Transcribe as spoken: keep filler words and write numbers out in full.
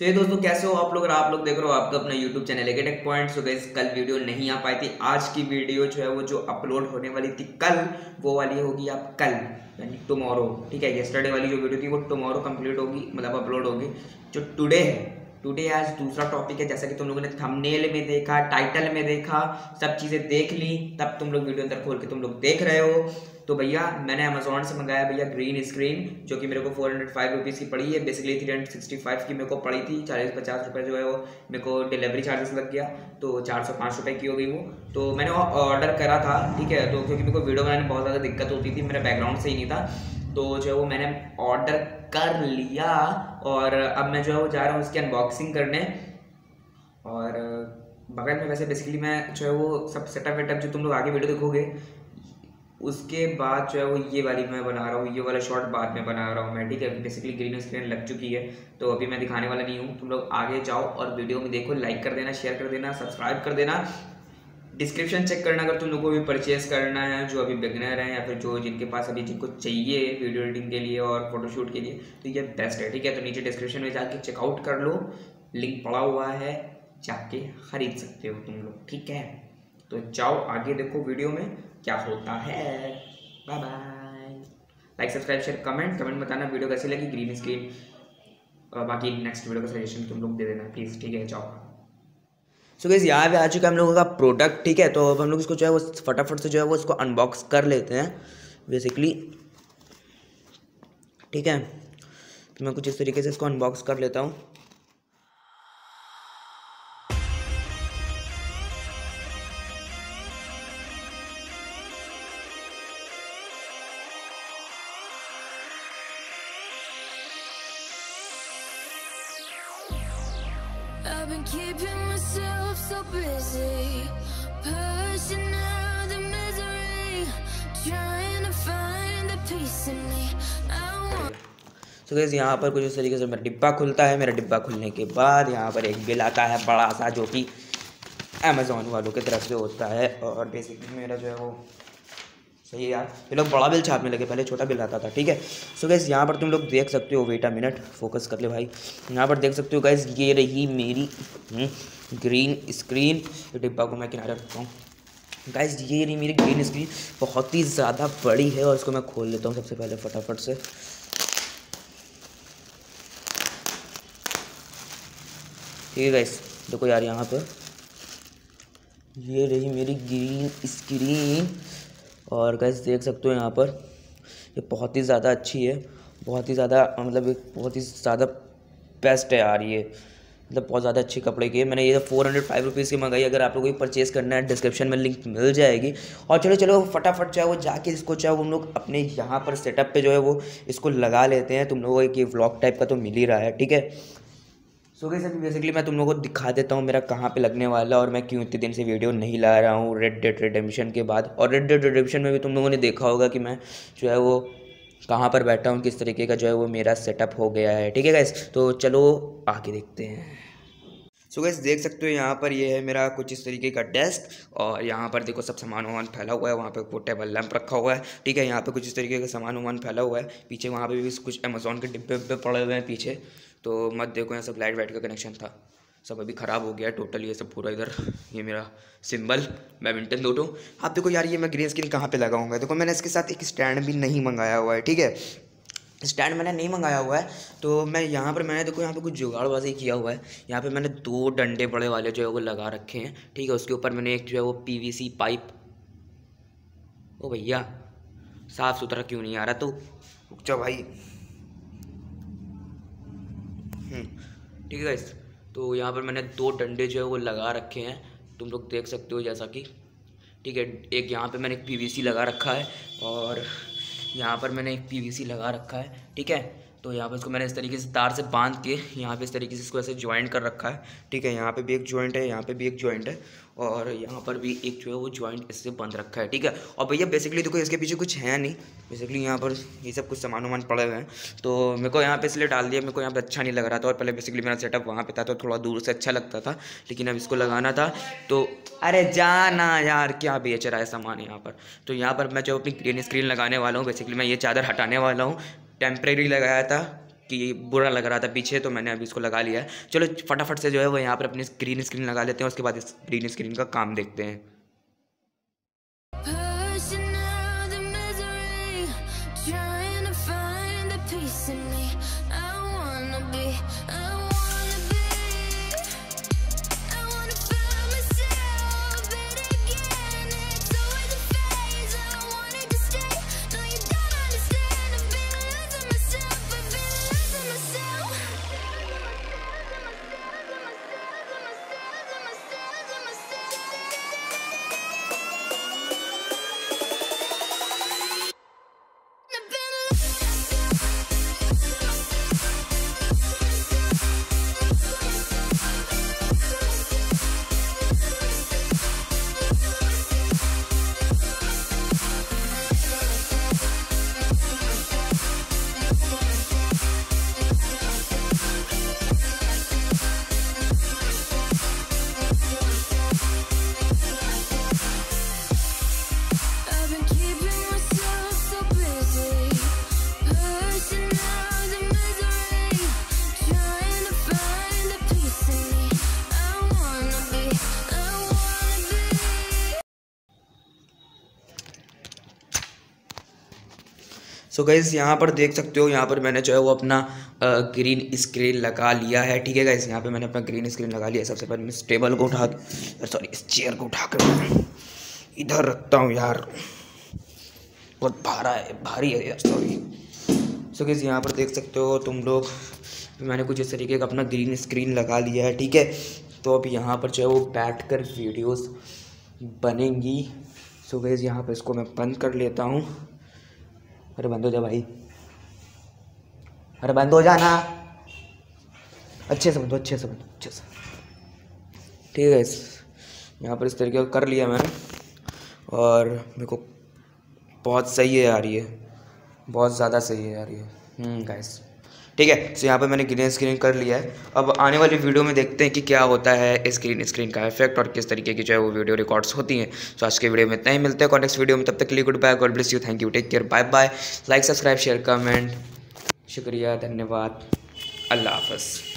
तो ये दोस्तों कैसे हो आप लोग और आप लोग देख रहे हो आपका अपना यूट्यूब चैनल है टेक पॉइंट। सो गाइस कल वीडियो नहीं आ पाई थी। आज की वीडियो जो है वो जो अपलोड होने वाली थी कल, वो वाली होगी आप कल यानी टुमारो। ठीक है, येस्टरडे वाली जो वीडियो थी वो टुमारो कंप्लीट होगी, मतलब अपलोड होगी। जो टुडे है, टुडे आज दूसरा टॉपिक है। जैसा कि तुम लोगों ने थंबनेल में देखा, टाइटल में देखा, सब चीज़ें देख ली, तब तुम लोग वीडियो अंदर खोल के तुम लोग देख रहे हो। तो भैया मैंने अमेजोन से मंगाया भैया ग्रीन स्क्रीन, जो कि मेरे को फोर हंड्रेड फाइव रुपीज़ की पड़ी है। Basically three hundred sixty five की मेरे को पड़ी थी। चालीस पचास रुपये जो है वो मेरे को डिलीवरी चार्जेस लग गया, तो चार सौ पाँच रुपये की हो गई वो। तो मैंने वो ऑर्डर करा था, ठीक है। तो क्योंकि मेरे को वीडियो बनाने में बहुत ज़्यादा दिक्कत होती थी, मेरा बैकग्राउंड सही नहीं था, तो जो है वो मैंने ऑर्डर कर लिया। और अब मैं जो है वो जा रहा हूँ उसकी अनबॉक्सिंग करने। और बगल में वैसे बेसिकली मैं जो है वो सब सेटअप वेटअप जो तुम लोग आगे वीडियो देखोगे, उसके बाद जो है वो ये वाली मैं बना रहा हूँ, ये वाला शॉर्ट बाद में बना रहा हूँ मैं, ठीक है। बेसिकली ग्रीन स्क्रीन लग चुकी है, तो अभी मैं दिखाने वाला नहीं हूँ। तुम लोग आगे जाओ और वीडियो में देखो, लाइक कर देना, शेयर कर देना, सब्सक्राइब कर देना। डिस्क्रिप्शन चेक करना अगर तुम लोगों को भी परचेज करना है, जो अभी बिगनर हैं या फिर जो जिनके पास अभी जिनको चाहिए वीडियो एडिटिंग के लिए और फोटोशूट के लिए, तो ये बेस्ट है, ठीक है। तो नीचे डिस्क्रिप्शन में जाके चेकआउट कर लो, लिंक पड़ा हुआ है, जाके खरीद सकते हो तुम लोग, ठीक है। तो जाओ आगे देखो वीडियो में क्या होता है। Bye bye. Like subscribe share comment comment बताना वीडियो कैसी लगी ग्रीन स्क्रीन, और बाकी नेक्स्ट वीडियो का सजेशन तुम लोग दे देना प्लीज़, ठीक है। जाओ। सो गाइस यहाँ पे आ चुका है हम लोगों का प्रोडक्ट, ठीक है। तो अब हम लोग इसको जो है वो फटाफट से जो है वो इसको अनबॉक्स कर लेते हैं बेसिकली, ठीक है। तो मैं कुछ इस तरीके से इसको अनबॉक्स कर लेता हूँ। I've been keeping myself so busy, pushing out the misery, trying to find the peace in me. I want. So guys यहाँ पर कुछ इस तरीके से मेरा डिब्बा खुलता है। मेरा डिब्बा खुलने के बाद यहाँ पर एक बिल आता है बड़ा सा, जो कि अमेज़ॉन वालों की तरफ से होता है। और बेसिकली मेरा जो है वो सही है यार, ये लोग बड़ा बिल छापने लगे, पहले छोटा बिल आता था, ठीक है। सो गाइस यहाँ पर तुम लोग देख सकते हो, वेट अ मिनट, फोकस कर ले भाई। यहाँ पर देख सकते हो गाइस, ये रही मेरी ग्रीन स्क्रीन। ये डिब्बा को मैं किनारे रखता हूँ गाइस। ये रही मेरी ग्रीन स्क्रीन, बहुत ही ज़्यादा बड़ी है। और इसको मैं खोल लेता हूँ सबसे पहले फटाफट से। ठीक है गाइस, देखो यार यहाँ पर ये रही मेरी ग्रीन स्क्रीन। और गाइस देख सकते हो यहाँ पर ये बहुत ही ज़्यादा अच्छी है, बहुत ही ज़्यादा, मतलब एक बहुत ही ज़्यादा बेस्ट है यार ये, मतलब बहुत ज़्यादा अच्छी कपड़े की है। मैंने ये फोर हंड्रेड फाइव रुपीज़ की मंगाई। अगर आप लोगों को परचेज़ करना है डिस्क्रिप्शन में लिंक मिल जाएगी। और चलो चलो फटाफट चाहे वो जाके इसको चाहे वो हम लोग अपने यहाँ पर सेटअप पे जो है वो इसको लगा लेते हैं। तुम लोगों को एक ये व्लॉग टाइप का तो मिल ही रहा है, ठीक है। सो गाइस अभी बेसिकली मैं तुम लोगों को दिखा देता हूँ मेरा कहाँ पे लगने वाला है और मैं क्यों इतने दिन से वीडियो नहीं ला रहा हूँ रेड डेड रिडेम्पशन के बाद। और रेड डेड रिडेम्पशन में भी तुम लोगों ने देखा होगा कि मैं जो है वो कहाँ पर बैठा हूँ, किस तरीके का जो है वो मेरा सेटअप हो गया है, ठीक है गाइस। तो चलो आगे देखते हैं। सो गाइस देख सकते हो यहाँ पर ये है मेरा कुछ इस तरीके का डेस्क, और यहाँ पर देखो सब सामान वामान फैला हुआ है। वहाँ पे वो टेबल लैंप रखा हुआ है, ठीक है। यहाँ पे कुछ इस तरीके का सामान वामान फैला हुआ है। पीछे वहाँ पे भी कुछ अमेज़ॉन के डिब्बे डिब्बे पड़े हुए हैं पीछे, तो मत देखो। यहाँ सब लाइट वाइट का कनेक्शन था, सब अभी ख़राब हो गया है टोटल। ये सब पूरा इधर ये मेरा सिंबल बैडमिंटन दोटो। आप देखो यार ये मैं ग्रीन स्क्रीन कहाँ पे लगाऊंगा। देखो मैंने इसके साथ एक स्टैंड भी नहीं मंगाया हुआ है, ठीक है। स्टैंड मैंने नहीं मंगाया हुआ है, तो मैं यहाँ पर मैंने देखो यहाँ पे कुछ जुगाड़बाजी किया हुआ है। यहाँ पे मैंने दो डंडे बड़े वाले जो है वो लगा रखे हैं, ठीक है। उसके ऊपर मैंने एक जो है वो पीवीसी पाइप, ओ भैया साफ़ सुथरा क्यों नहीं आ रहा, तो रुक जाओ भाई, ठीक है गाइस। तो यहाँ पर मैंने दो डंडे जो है वो लगा रखे हैं, तुम लोग देख सकते हो जैसा कि, ठीक है। एक यहाँ पे मैंने एक पीवीसी लगा रखा है, और यहाँ पर मैंने एक पीवीसी लगा रखा है, ठीक है। तो यहाँ पर इसको मैंने इस तरीके से तार से बांध के यहाँ पे इस तरीके से इसको ऐसे ज्वाइंट कर रखा है, ठीक है। यहाँ पे भी एक ज्वाइंट है, यहाँ पे भी एक ज्वाइंट है, और यहाँ पर भी एक जो है वो ज्वाइंट इससे बंद रखा है, ठीक है। और भैया बेसिकली देखो इसके पीछे कुछ है नहीं, बेसिकली यहाँ पर ये सब कुछ सामान वामान पड़े हुए हैं, तो मेरे को यहाँ पे इसलिए डाल दिया। मेरे को यहाँ पे अच्छा नहीं लग रहा था, और पहले बेसिकली मेरा सेटअप वहाँ पे था तो थोड़ा दूर से अच्छा लगता था, लेकिन अब इसको लगाना था तो अरे जाना यार, क्या बेच रहा है सामान यहाँ पर। तो यहाँ पर मैं जो अपनी ग्रीन स्क्रीन लगाने वाला हूँ, बेसिकली मैं ये चादर हटाने वाला हूँ। टेम्परेरी लगाया था कि बुरा लग रहा था पीछे, तो मैंने अभी इसको लगा लिया है। चलो फटाफट से जो है वो यहाँ पर अपनी ग्रीन स्क्रीन लगा लेते हैं, उसके बाद इस ग्रीन स्क्रीन का काम देखते हैं। सो गाइस यहाँ पर देख सकते हो, यहाँ पर मैंने जो है वो अपना ग्रीन स्क्रीन लगा लिया है। ठीक है गाइस, यहाँ पे मैंने अपना ग्रीन स्क्रीन लगा लिया है। सबसे पहले मैं इस टेबल को उठा सॉरी इस चेयर को उठा कर इधर रखता हूँ यार, बहुत भारा है भारी है यार, सॉरी। सो गाइस यहाँ पर देख सकते हो तुम लोग, मैंने कुछ इस तरीके का अपना ग्रीन स्क्रीन लगा लिया है। ठीक है, तो अब यहाँ पर जो है वो बैठ कर वीडियोज़ बनेंगी। सो गाइस यहाँ पर इसको मैं बंद कर लेता हूँ। अरे बंद हो जा भाई, अरे बंद हो जाना, अच्छे से बंद, अच्छे से बंद, अच्छे से। ठीक है, इस यहाँ पर इस तरीके का कर लिया मैंने, और मेरे को बहुत सही है यार, ये बहुत ज़्यादा सही है यार ये। हम्म गाइस ठीक है, तो यहाँ पर मैंने ग्रीन स्क्रीन कर लिया है। अब आने वाली वीडियो में देखते हैं कि क्या होता है इस ग्रीन स्क्रीन का इफेक्ट और किस तरीके की जो है वो वीडियो रिकॉर्ड्स होती हैं। तो आज के वीडियो में इतना ही, मिलते हैं नेक्स्ट वीडियो में, तब तक के लिए goodbye, God bless you, thank you, take care, bye bye. Like subscribe share comment, शुक्रिया, धन्यवाद, अल्लाह हाफ़िज़।